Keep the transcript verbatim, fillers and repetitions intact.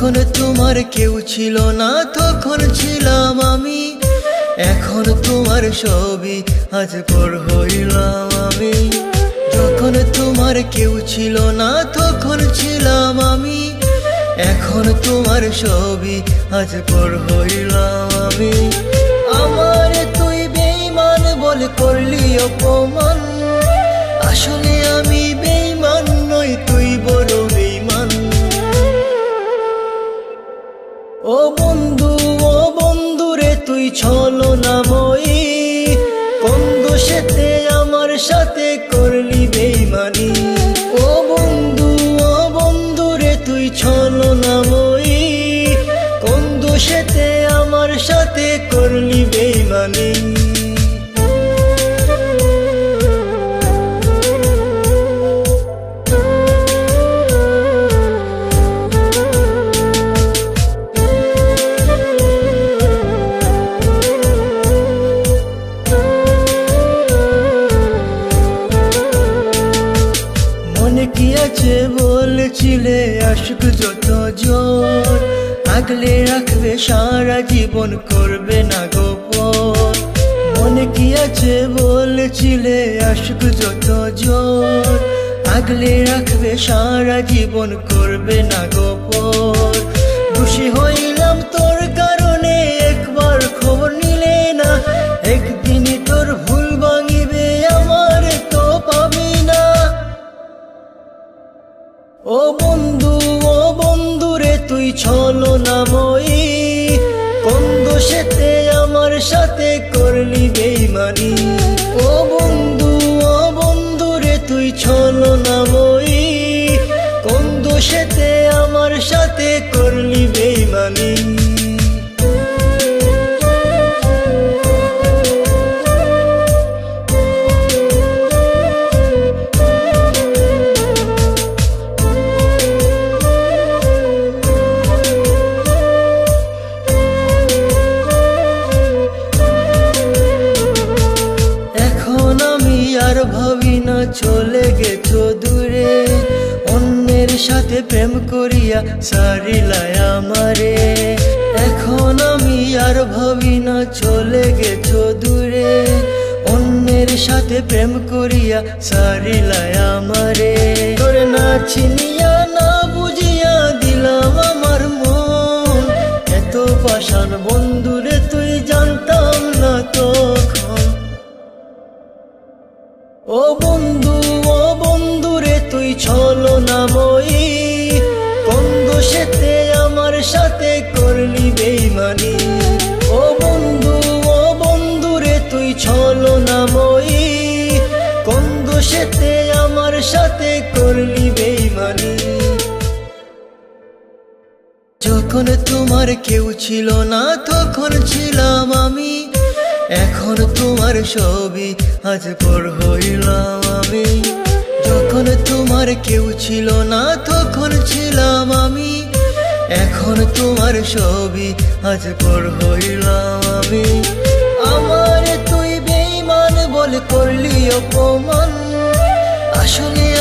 যখন তোমার কেউ ছিল না তখন ছিলাম আমি, এখন তোমার সবই আজ পর হইলাম আমি। যখন তোমার কেউ ছিল না তখন ছিলাম আমি, এখন তোমার সবই আজ পর হইলাম আমি। আমার তুই বেঈমান বলে করলি অপমান, আসলে আমি বেঈমান নই, তুই বড় বেঈমান। ও বন্ধু ও বন্ধু রে তুই ছলনাময়ী, কোন দোষেতে আমার সাথে করলি বেঈমানি। ও বন্ধু ও বন্ধু রে তুই ছলনাময়ী, কোন দোষেতে আমার সাথে করলি বেঈমানি। মনে কি আছে বলেছিলে আশিক যত জোর, আগলে রাখবে সারা জীবন করবে না গোপন। মনে কি আছে বলেছিলে আশিক যত জোর, আগলে রাখবে সারা জীবন করবে না গোপন। খুশি হইলাম তোর কারণে একবার খবর নিলে না, একদিনই তোর ভুল ভাঙিবে আমার তো পাবি না। ও বন্ধু ও বন্ধু রে তুই ছলনাময়ী, কোন দোষেতে আমার সাথে করলি বেঈমানি। ও বন্ধু ও বন্ধু রে তুই ছলনাময়ী, কোন দোষেতে আমার সাথে করলি বেঈমানি। আর ভাবি না চলে গেছো দূরে, অন্যের সাথে প্রেম করিয়া সারিলায় আমারে। এখন আমি আর ভাবি না চলে গেছো দূরে, অন্যের সাথে প্রেম করিয়া সারিলায় আমারে। তোরে না চিনিয়া না বুঝিয়া দিলাম আমার মন, এত পাষাণ বন্ধুরে তুই জানতাম না তখন। ও বন্ধু ও বন্ধু রে তুই ছলনাময়ী, কোন দোষেতে আমার সাথে করলি বেঈমানি। ও বন্ধু ও বন্ধু রে তুই ছলনাময়ী, কোন দোষেতে আমার সাথে করলি বেঈমানি। যখন তোমার কেউ ছিল না তখন ছিলাম আমি, এখন তোমার সবই আজ পর হইলাম আমি। যখন তোমার কেউ ছিল না তখন ছিলাম আমি, এখন তোমার সবই আজ পর হইলাম আমি। আমার তুই বেঈমান বলে করলি অপমান, আসলে